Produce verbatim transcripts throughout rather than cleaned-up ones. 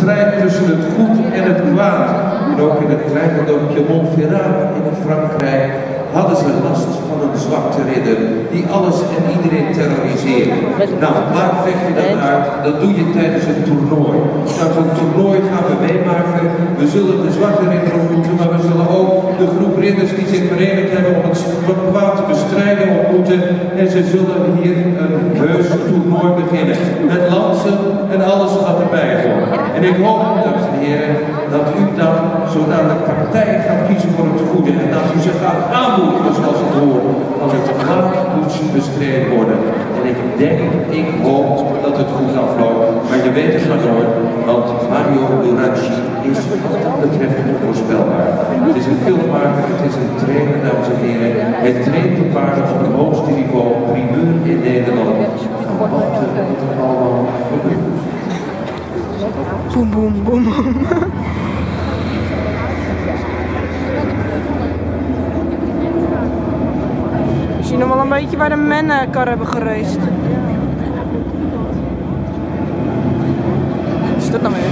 strijd tussen het goed en het kwaad. En ook in het kleine dorpje Montferrat in Frankrijk hadden ze last van een zwakte ridder die alles en iedereen terroriseerde. Nou, waar vecht je dat uit? Dat doe je tijdens een toernooi. Nou, zo'n toernooi gaan we meemaken. We zullen de zwakte ridder ontmoeten, maar we zullen ook de groep ridders die zich verenigd hebben om het kwaad te bestrijden ontmoeten. En ze zullen hier een heus toernooi beginnen. Met lansen en alles wat erbij hoort. En ik hoop, dames en heren, dat u dan zodanig partij gaat kiezen voor het goede. En dat u zich gaat aanmoedigen zoals het hoort. Want het kwaad moet bestreden worden. En ik denk, ik hoop dat het goed afloopt. Maar je weet het maar nooit, want Mario Luranci is wat dat betreft onvoorspelbaar. Het is een filmmaker, het is een trainer, dames en heren. Hij traint de paarden op het hoogste niveau, primeur in Nederland. En wat er allemaal gebeurt. Boem, boem, boem, boem. We zien nog wel een beetje waar de mennenkar hebben gereisd. Wat is dat nou weer?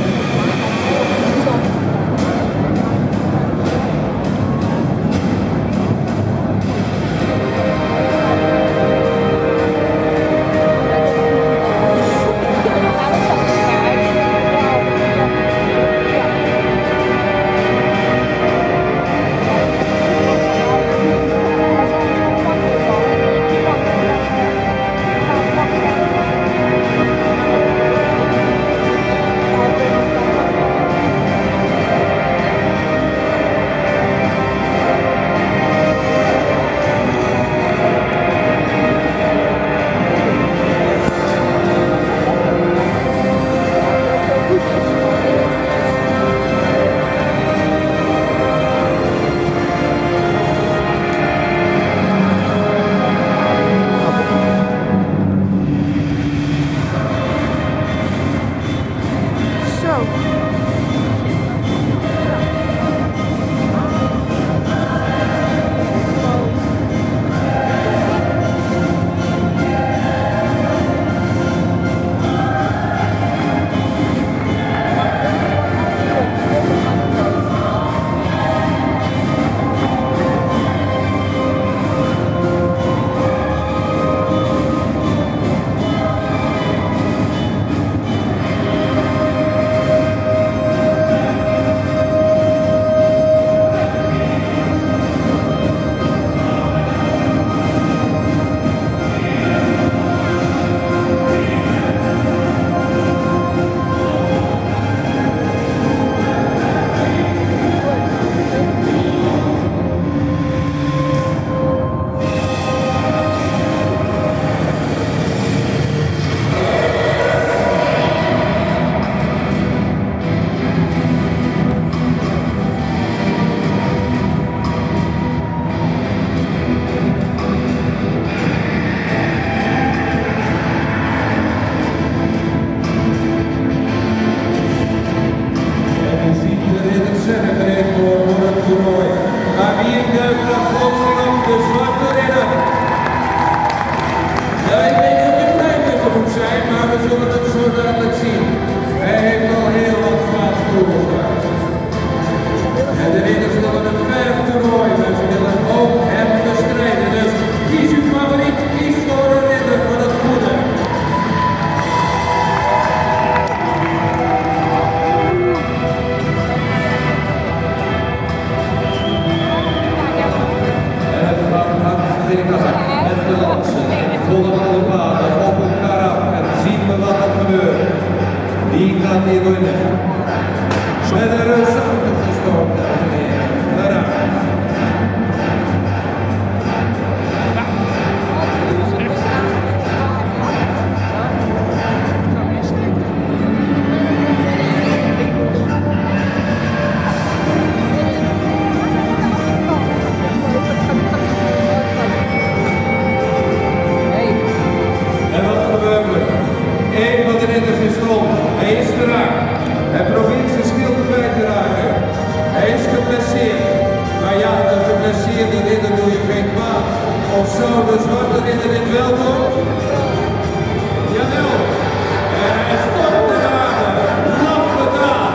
Of zo, de zwarte ridder in wel door? Jawel. En hij stopt de wagen. Lap gedaan.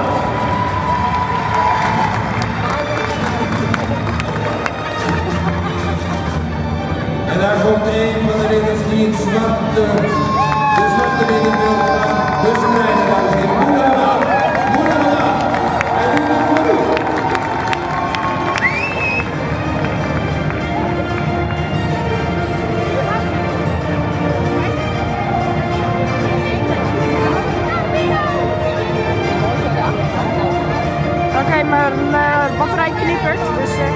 geknipperd, dus... Uh...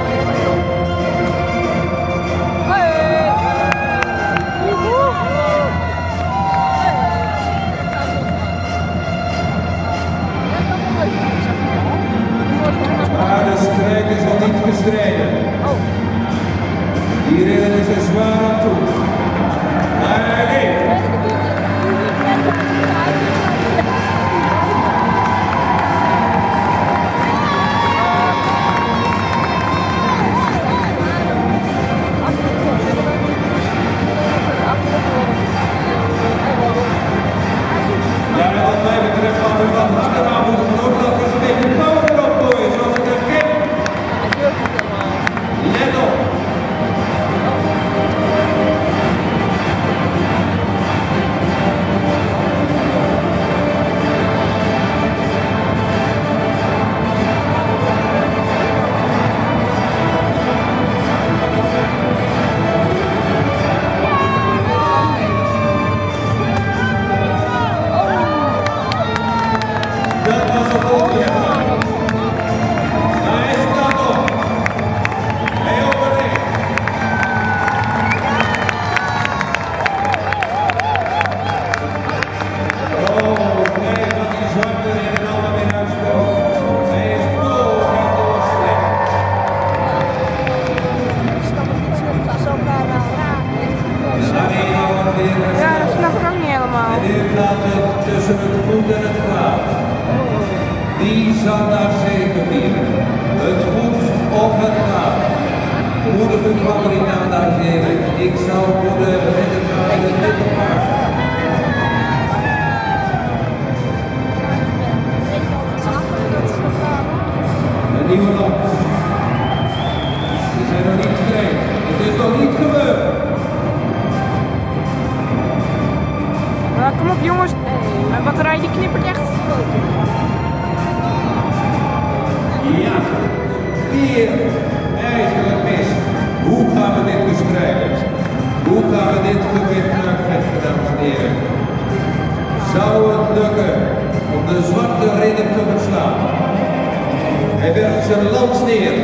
Maar de strijd is nog niet gestreden. Hierin is er zwaar aan toe. Maar nee. Ja, wat mij betreft had er wat harder aan moeten genomen dat er een beetje power op gooien, zoals ik het ken. Let op. Dat was een goede. Hij staat op. Hij overleeft. Oh, kijk wat die zwarte in en alle weer uitstoot. Hij is door en door slecht. De arena wordt weer hersteld. Ja, dat snap ik ook niet helemaal. En nu gaat het tussen het goed en het kwaad. Wie zal daar zeker vieren? Het goed of het kwaad? Moedige favoriet, dames en heren. Ik zou voor de redder gaan in het middelbaar. Een nieuwe land. Ze zijn nog niet gekregen. Het is nog niet gebeurd. Nou, kom op jongens, mijn batterij die knippert echt. Ja, weer eigenlijk mis. Hoe gaan we dit bestrijden? Hoe gaan we dit gewicht uitvechten, dames en heren? Zou het lukken om de zwarte ridder te verslaan? Hij werpt zijn lans neer.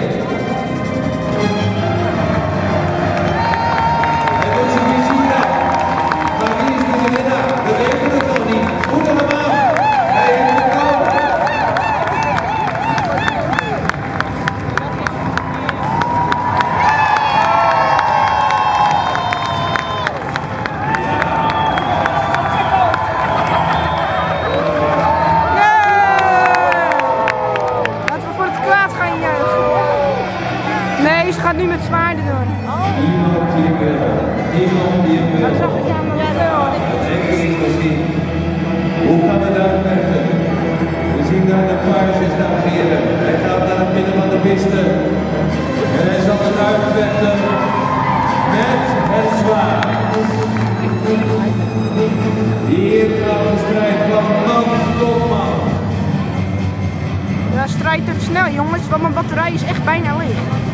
Hij doet zijn visite af. Maar wie is de winnaar? We weten het nog niet. Goed allemaal. Hij heeft het gekomen. Nee, ze gaat nu met zwaarden doen. Niemand die wil. Niemand die wil. Dat zag ik aan mijn wel. Zeker niet gezien. Hoe gaan we daar verder? We zien daar de paardjes, dames en heren. Hij gaat naar het midden van de piste. En hij zal het uitvechten met het zwaard. Hier gaat de strijd van man tot man. Ja, strijd het snel jongens, want mijn batterij is echt bijna leeg.